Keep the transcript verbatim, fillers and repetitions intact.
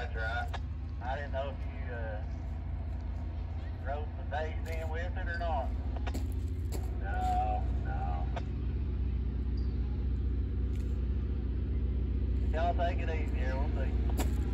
That's right. I didn't know if you uh, rode some days in with it or not. No, no. Y'all take it easy here, we'll see.